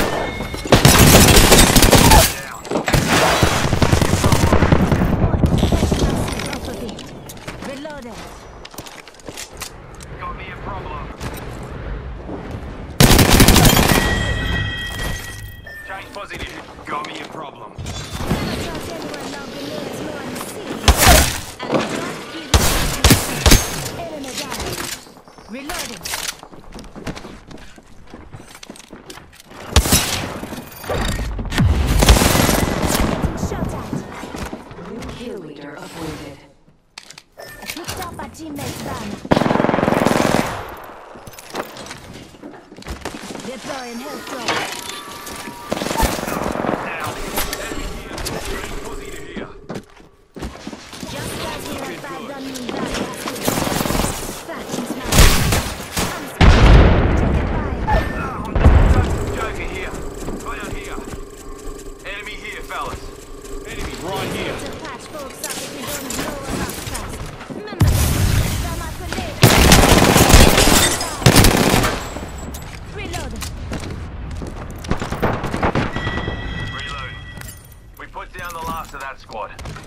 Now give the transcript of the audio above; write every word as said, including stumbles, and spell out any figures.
Reloaded. Got me a problem. Change positive. Got me a problem. Never trust anyone now below is low on the sea. And don't give me enemy down. Reloading. Getting shot at. New kill leader avoided. Picked up a teammate's gun. Deploying health drone. Down. Enemy here. Change positive here. Just as we have bad done me that Factions now. I'm scared. Joker here. Fire here. Enemy here, fellas. Enemy right here. To patch folks up if we don't blow them up fast. Remember that. They're my colleagues. Reload. Reload. We put down the last of that squad.